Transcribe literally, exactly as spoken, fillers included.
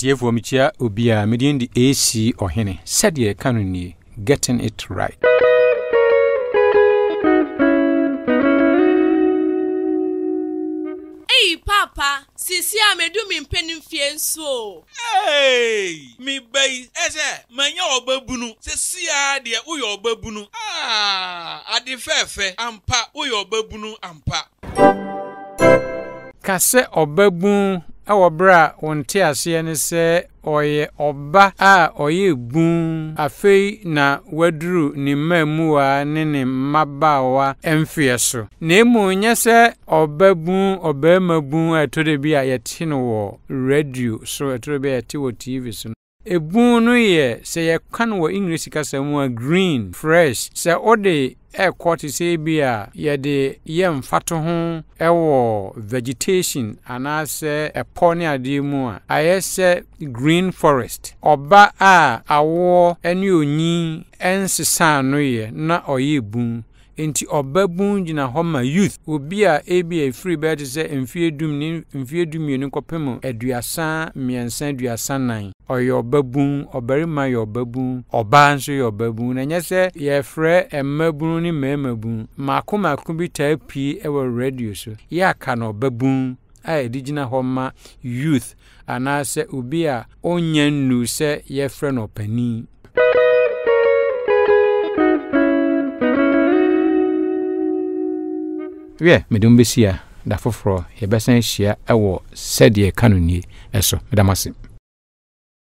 Atiefo michia obia medin di A C ohene SƐDEƐ ka no nie getting it right. Hey papa, sisi a medu mi mpenim fie nso. Hey, mi bay ese manya obabunu. Sisi a de uyo obabunu. Ah, ade fefe ampa uyo obabunu ampa. Kase obabun awobra wonte ase ne se oye oba a oye bun afei na waduru ni mamua ne ne mabawa emfie so na emu nya se obabun obamabun atode bi a yete no wo radio so atode bi a yete wo T V so ebun no ye se ye kan wo English kasa mu green fresh se ode e kwoti se bia ye de yem fato ho ewo vegetation anase e poni ade mu a ayese green forest oba a awo eni onyi ensesa no ye na oye bun enti obabun gina homa youth obi a ebi a free bed se mfie dum ni mfie dum yenu kopem aduasa miensan aduasa nan oyo babun obarima yo babun oba nso yo babun na nyese ye frɛ Mmabunu ni Mmabunu mako mako bi ta pi e wo radio so YƐKA no babun a edigina homa youth anase obi a onyannu se ye frɛ no pani. Yeah, medum besia da foforo ye besan hia ewo SƐDEƐ ka no nie eso medamase.